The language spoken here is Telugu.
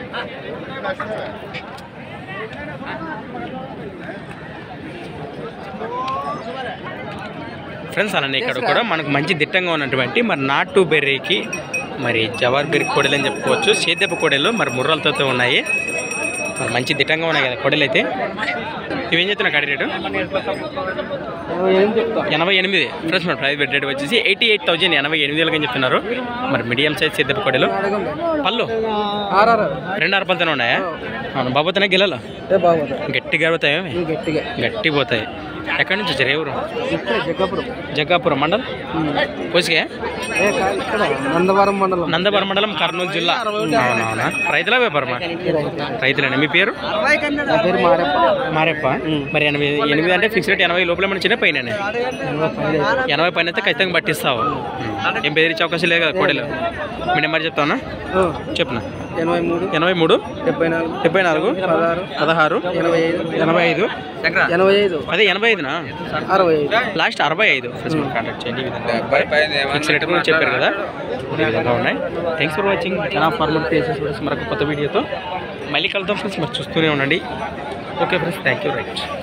ఫ్రెండ్స్ అలానే ఇక్కడ కూడా మనకు మంచి దిట్టంగా ఉన్నటువంటి మరి నాటు బెర్రీకి మరి జవార్ బెర్రీ కోడలు అని చెప్పుకోవచ్చు. సేద్యపు కోడలు మరి ముర్రలతో ఉన్నాయి. మరి మంచి దిట్టంగా ఉన్నాయి కదా కోడలు అయితే. ఇవేం చెప్తున్నా కడి రేటు 88 ఫ్రెండ్స్. మరి ప్రైవేట్ రేట్ వచ్చేసి 88,000 88,000 అని చెప్తున్నారు. మరి మీడియం సైజ్ సేద్యపు కోడలు పళ్ళు 2 పళ్ళతోనే ఉన్నాయా? అవును. బాబోతానే గిల్లలు గట్టిగా పోతాయి, గట్టి పోతాయి. ఎక్కడి నుంచి వచ్చారు? ఎవరు? జగ్గాపురం మండలం కోసికే నందవరం మండలం కర్నూలు జిల్లా. అవునవునా? రైతుల వ్యాపారమా? రైతులేనా? మీ పేరు? మారెప్ప. మరి 88 అంటే ఫిక్స్ రేట్ 80 లోపల మన చిన్న పైన 80 పైన అయితే ఖచ్చితంగా పట్టిస్తావు. ఏం బెదిరించే అవకాశం లేదు కదా కోడలు. మీ నెంబర్ చెప్తావునా? చెప్పునా. 83 74 16 85 అదే 85నా లాస్ట్ 65. కాంటాక్ట్ చేయండి. ఈ విధంగా ఫిక్స్ రేట్ కూడా చెప్పారు కదా, ఈ విధంగా ఉన్నాయి. థ్యాంక్స్ ఫర్ వాచింగ్ చాలా ఫార్మల్ ప్లేసెస్ మరొక కొత్త వీడియోతో మళ్ళీ కలుద్దాం ఫ్రెండ్స్. మరి చూస్తూనే ఉండండి. Okay friends, thank you. Right.